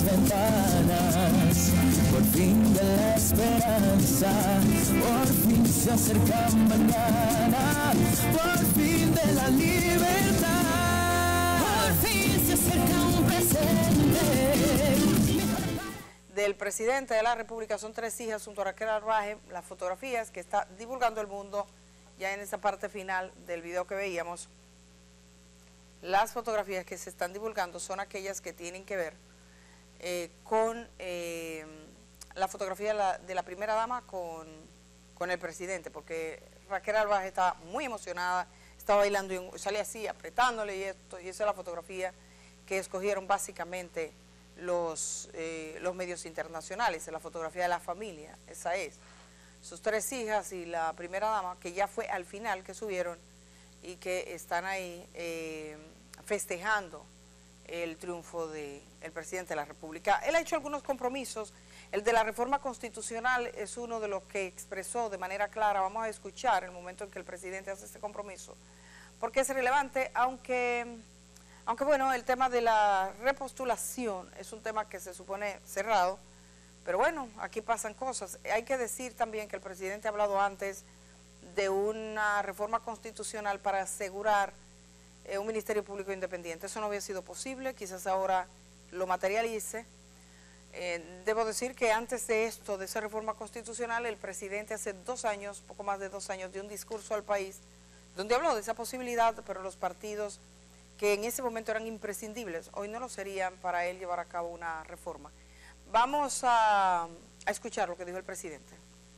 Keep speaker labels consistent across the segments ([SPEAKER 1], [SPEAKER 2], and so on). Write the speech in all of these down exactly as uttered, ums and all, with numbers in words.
[SPEAKER 1] ventanas, por fin de la esperanza, por fin se acerca mañana, por fin de la libertad, por fin se acerca un presente.
[SPEAKER 2] Del presidente de la República son tres hijas junto a Raquel Arbaje, las fotografías que está divulgando el mundo ya en esa parte final del video que veíamos. Las fotografías que se están divulgando son aquellas que tienen que ver eh, con eh, la fotografía de la, de la primera dama con, con el presidente, porque Raquel Arbaje estaba muy emocionada, estaba bailando y salía así, apretándole y esto, y esa es la fotografía que escogieron básicamente los, eh, los medios internacionales, la fotografía de la familia, esa es. Sus tres hijas y la primera dama, que ya fue al final que subieron, y que están ahí eh, festejando el triunfo del presidente de la República. Él ha hecho algunos compromisos. El de la reforma constitucional es uno de los que expresó de manera clara. Vamos a escuchar el momento en que el presidente hace este compromiso, porque es relevante, aunque, aunque bueno, el tema de la repostulación es un tema que se supone cerrado, pero bueno, aquí pasan cosas. Hay que decir también que el presidente ha hablado antes de una reforma constitucional para asegurar eh, un Ministerio Público Independiente. Eso no había sido posible, quizás ahora lo materialice. Eh, debo decir que antes de esto, de esa reforma constitucional, el presidente hace dos años, poco más de dos años, dio un discurso al país donde habló de esa posibilidad, pero los partidos que en ese momento eran imprescindibles, hoy no lo serían para él llevar a cabo una reforma. Vamos a, a escuchar lo que dijo el presidente.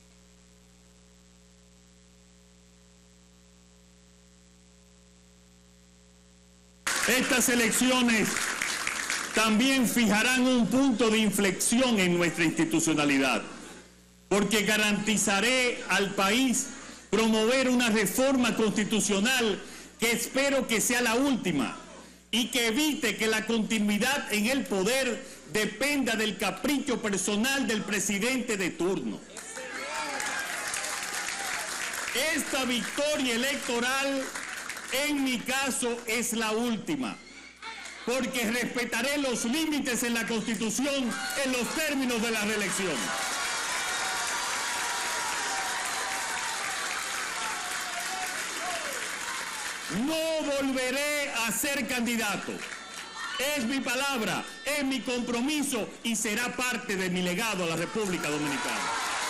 [SPEAKER 3] Estas elecciones también fijarán un punto de inflexión en nuestra institucionalidad, porque garantizaré al país promover una reforma constitucional que espero que sea la última y que evite que la continuidad en el poder dependa del capricho personal del presidente de turno. Esta victoria electoral, en mi caso, es la última, porque respetaré los límites en la Constitución en los términos de la reelección. No volveré a ser candidato. Es mi palabra, es mi compromiso y será parte de mi legado a la República Dominicana.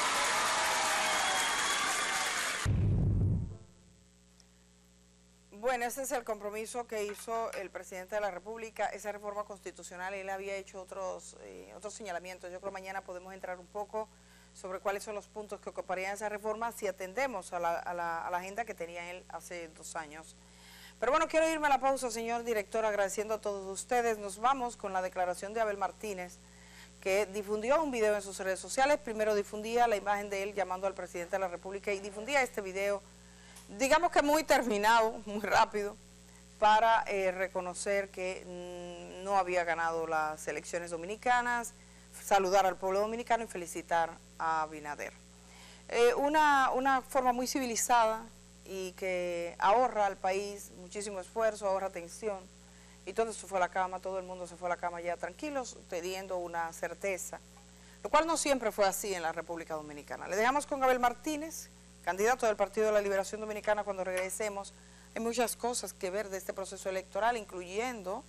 [SPEAKER 2] Bueno, ese es el compromiso que hizo el presidente de la República, esa reforma constitucional. Él había hecho otros, eh, otros señalamientos. Yo creo que mañana podemos entrar un poco sobre cuáles son los puntos que ocuparían esa reforma si atendemos a la, a la, a la agenda que tenía él hace dos años. Pero bueno, quiero irme a la pausa, señor director, agradeciendo a todos ustedes. Nos vamos con la declaración de Abel Martínez, que difundió un video en sus redes sociales. Primero difundía la imagen de él llamando al presidente de la República y difundía este video, digamos que muy terminado, muy rápido, para eh, reconocer que mmm, no había ganado las elecciones dominicanas, saludar al pueblo dominicano y felicitar a Abinader. Eh, una, una forma muy civilizada y que ahorra al país muchísimo esfuerzo, ahorra tensión, y todo se fue a la cama, todo el mundo se fue a la cama ya tranquilos, teniendo una certeza, lo cual no siempre fue así en la República Dominicana. Le dejamos con Abel Martínez, candidato del Partido de la Liberación Dominicana. Cuando regresemos, hay muchas cosas que ver de este proceso electoral, incluyendo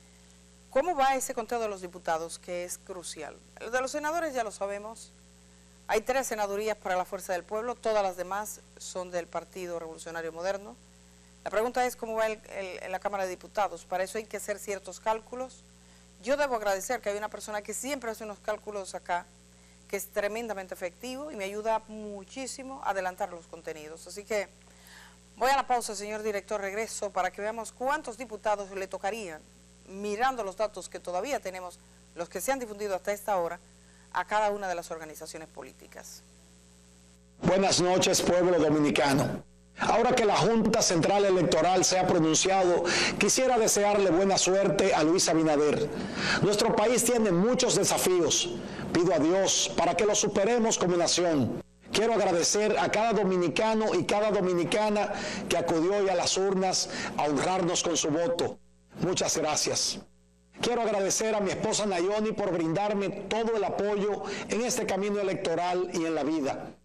[SPEAKER 2] cómo va ese conteo de los diputados, que es crucial. El de los senadores ya lo sabemos, hay tres senadurías para la Fuerza del Pueblo, todas las demás son del Partido Revolucionario Moderno. La pregunta es cómo va el, el, en la Cámara de Diputados. Para eso hay que hacer ciertos cálculos. Yo debo agradecer que hay una persona que siempre hace unos cálculos acá, que es tremendamente efectivo y me ayuda muchísimo a adelantar los contenidos. Así que voy a la pausa, señor director, regreso para que veamos cuántos diputados le tocarían, mirando los datos que todavía tenemos, los que se han difundido hasta esta hora, a cada una de las organizaciones políticas.
[SPEAKER 4] Buenas noches, pueblo dominicano. Ahora que la Junta Central Electoral se ha pronunciado, quisiera desearle buena suerte a Luis Abinader. Nuestro país tiene muchos desafíos. Pido a Dios para que los superemos como nación. Quiero agradecer a cada dominicano y cada dominicana que acudió hoy a las urnas a honrarnos con su voto. Muchas gracias. Quiero agradecer a mi esposa Nayoni por brindarme todo el apoyo en este camino electoral y en la vida.